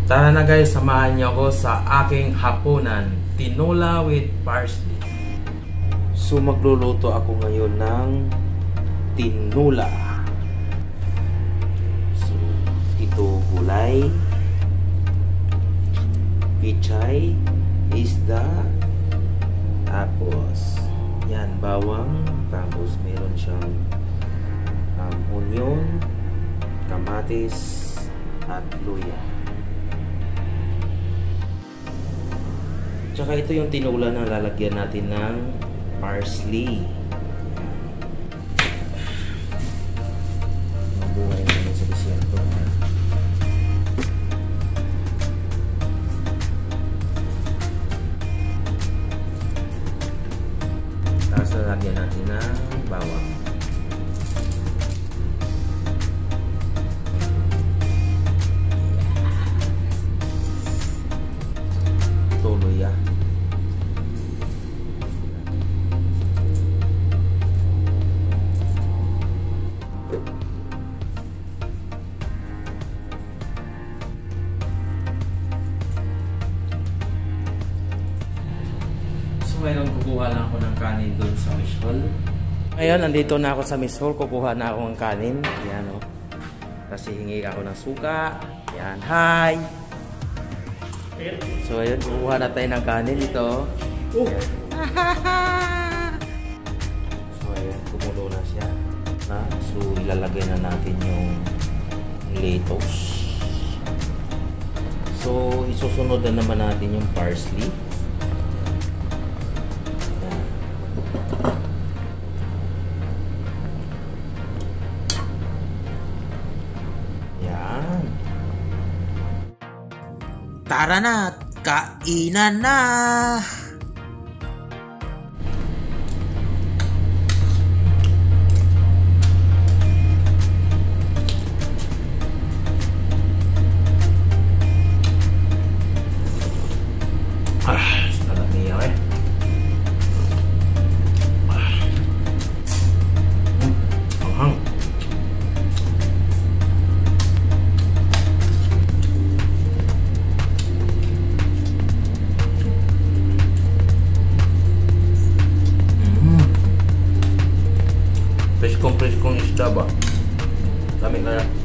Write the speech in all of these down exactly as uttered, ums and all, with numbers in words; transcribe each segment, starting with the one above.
Tara na guys, samahan niyo ako sa aking hapunan, tinola with parsley. So magluluto ako ngayon ng tinola. So ito gulay, pichay, isda, tapos yan bawang, tapos meron siyang um, onion, kamatis at luya. Tsaka ito yung tinola na lalagyan natin ng parsley. Mabuhay naman sa desierto. Tapos lalagyan natin ng bawang. Luya. So ngayon kukuha lang ako ng kanin doon sa Miss Hall. Ngayon nandito na ako sa Miss Hall, kukuha na ako ng kanin. Yan o. Kasi hingi ako ng suka. Yan. Hi! So ayun, kukuha na tayo ng kanin ito. Oh. So ayun, kumulo na siya. Na? So ilalagay na natin yung lettuce. So isusunod na naman natin yung parsley. Yan. Tara na! Kainan na! Ah, salami eh. Ah. Anghang. Preskong-preskong isda ba? Dami na yan.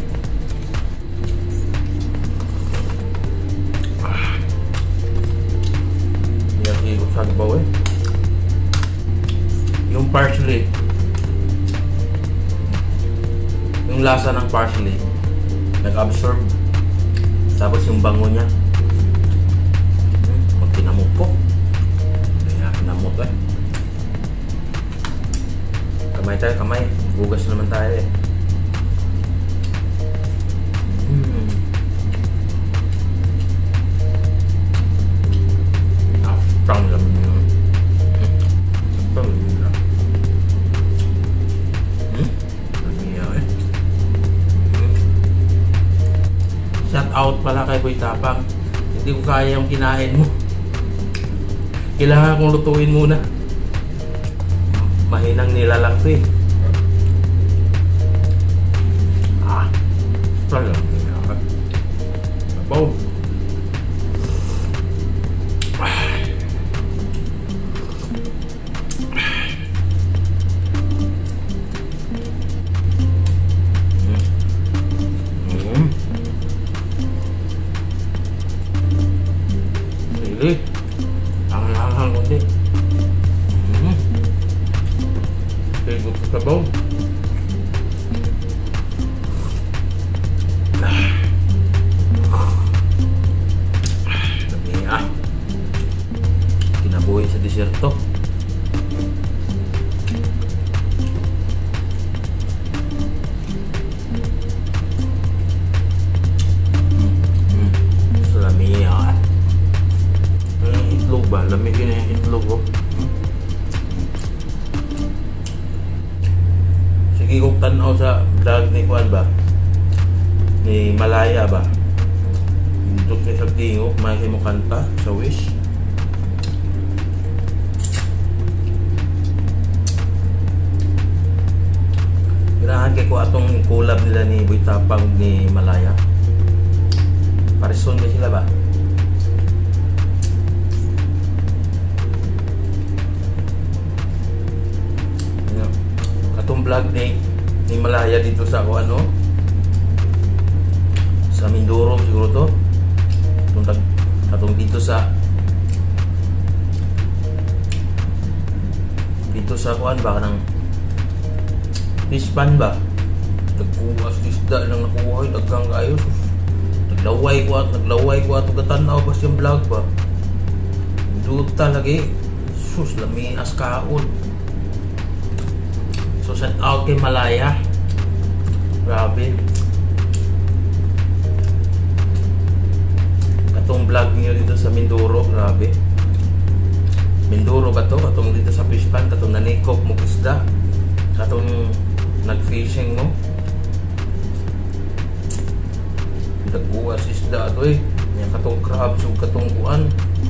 Ah. Hindi ako sagbaw eh. Yung parsley. Yung lasa ng parsley. Nag-absorb. Tapos yung bango niya. Pag kinamot ko. Kaya kinamot eh. Kamay tayo, kamay. Bugas naman tayo eh. Hmm. Ah, strong naman yun. Strong naman. Hmm? Naniya eh. Hmm. Shout out pala kay Boy Tapang. Hindi ko kaya yung kinain mo. Kailangan kong lutuin muna. Mahinang nilalang to eh. Ah, strong lang. Sabaw. Mm. Sili. Ang-hanghang kundi. Mm. Tinggot sa sabaw. Dami ah. Kinabuhi sa desierto. Mm. Salami ah. Ang itlog ba? Lamigin na yung itlog oh. Sige kong tanaw sa vlog ni Juan ba? Ni Malaya ba? Dito sa tingog, may mo kanta sa Wish. Ganahan kay ko atong collab nila ni Boy Tapang ni Malaya. Parison ba sila ba? Ano? Katong vlog ni ni Malaya dito sa o ano? Sa Mindoro siguro to. Katong, katong dito sa dito sa kuan ba kanang Hispan ba? Nagkuha sa isda lang nakuha, daghang kayo. Naglaway ko at naglaway ko at gatanaw ba siyang vlog ba? Duta lagi. Sus, lami as kaon. So shout out kay Malaya. Grabe. Katong vlog niyo dito sa Mindoro, grabe. Mindoro ba to? Katong dito sa Hispan, katong nanikop mo isda. Katong nag-fishing mo. Nagbuwas isda ito eh. Yan katong crabs o katong buwan.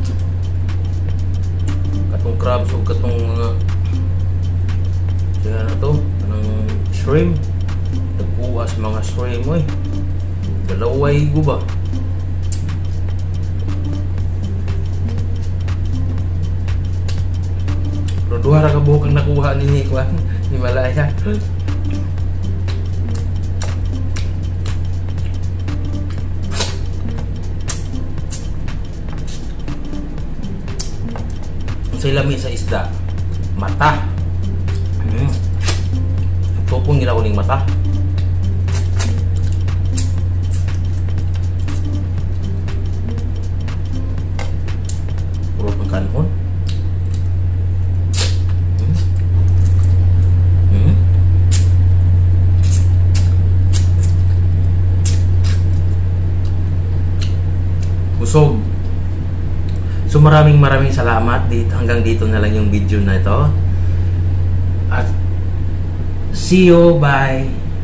Katong crabs o katong uh, kaya na to. Anong shrimp. Nagbuwas mga shrimp mo eh. Dalaway ko ba? Pero duwara ka buhok ang nakuha ni Kwan. Ni Malaya. Sa ilami sa isda, mata. Hmm. Ito pong ginawa ng mata. Puro pang kanon. Hmm. Hmm. Busog. So maraming maraming salamat dito, hanggang dito na lang yung video na ito. At see you, bye.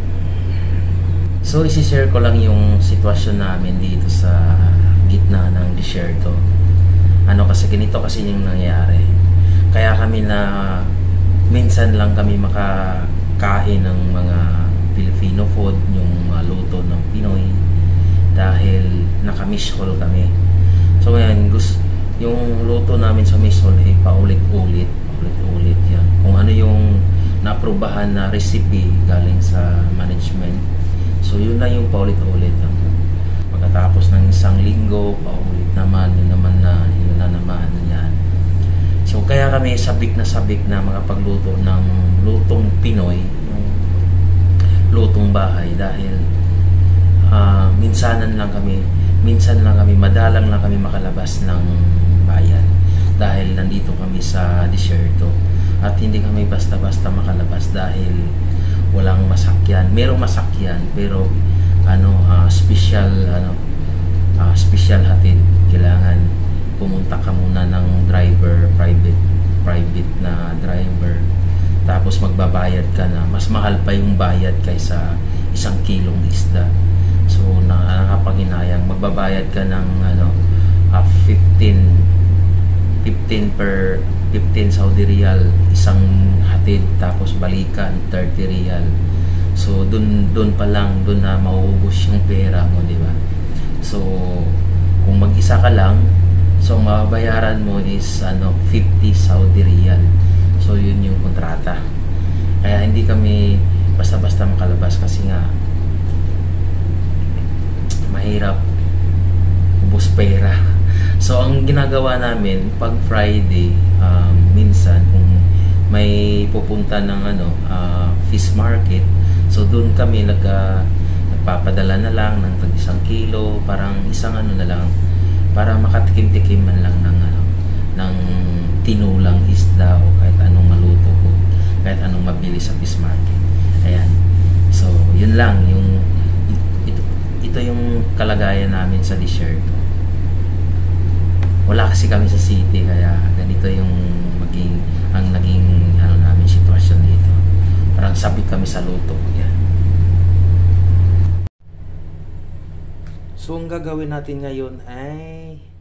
So isi-share ko lang yung sitwasyon namin dito sa gitna ng desierto. Ano kasi ganito kasi yung nangyayari. Kaya kami na minsan lang kami makakain ng mga Filipino food, yung mga luto ng Pinoy, dahil naka-miss call kami. So ngayon gusto yung luto namin sa Misol ay paulit-ulit, paulit-ulit yan. Kung ano yung naaprubahan na recipe galing sa management, so yun na yung paulit-ulit. Pagkatapos ng isang linggo, paulit naman, yun naman na, yun na naman yan. So kaya kami sabik na sabik na makapagluto ng lutong Pinoy, yung lutong bahay, dahil uh, minsanan lang kami, minsan lang kami, madalang lang kami makalabas ng bayan dahil nandito kami sa desierto at hindi kami basta-basta makalabas dahil walang masakyan. Merong masakyan pero ano uh, special ano uh, special hatid. Kailangan pumunta ka muna ng driver, private private na driver, tapos magbabayad ka na. Mas mahal pa yung bayad kaysa isang kilong isda. So nakakapanghinayang, magbabayad ka ng ano uh, fifteen per fifteen Saudi Riyal isang hatid, tapos balikan thirty Riyal. So dun dun pa lang, dun na mauubos yung pera mo, di ba? So kung mag-isa ka lang, so mababayaran mo is ano fifty Saudi Riyal. So yun yung kontrata. Kaya hindi kami basta-basta makalabas kasi nga mahirap ubos pera. So ang ginagawa namin pag Friday, um, minsan kung may pupunta ng ano uh, fish market, so doon kami nag, uh, nagpapadala na lang ng tag isang kilo, parang isang ano na lang, para makatikim-tikim man lang ng ano ng tinulang isda o kahit anong maluto ko, kahit anong mabili sa fish market. Ayan. So yun lang yung ito, ito yung kalagayan namin sa desierto. Wala kasi kami sa city, kaya ganito yung maging ang naging ano namin sitwasyon dito. Parang sabik kami sa luto. Yan. So ang gagawin natin ngayon ay